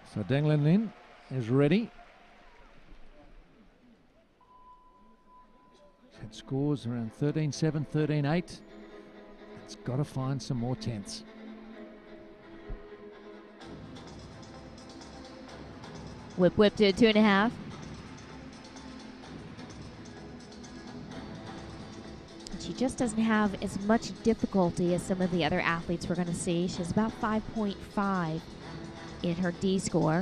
So Deng Lin is ready. Had scores around 13-7, 13-8. It's got to find some more tenths. Whip to 2.5. She just doesn't have as much difficulty as some of the other athletes we're going to see. She has about 5.5 in her D score.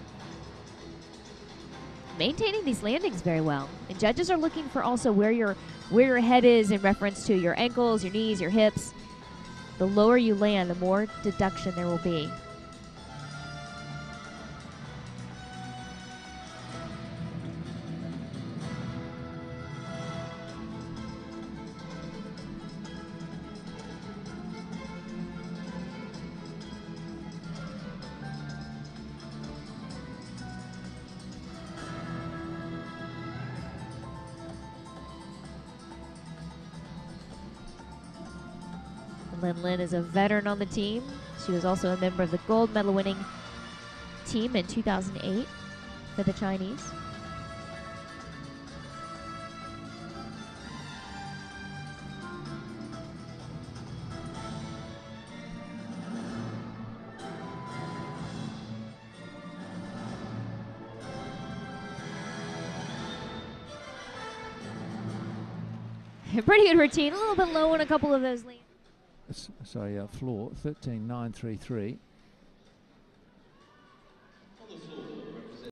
Maintaining these landings very well. And judges are looking for also where your head is in reference to your ankles, your knees, your hips. The lower you land, the more deduction there will be. Lin Lin is a veteran on the team. She was also a member of the gold medal winning team in 2008 for the Chinese. Pretty good routine, a little bit low on a couple of those lanes. Sorry, floor 13.933.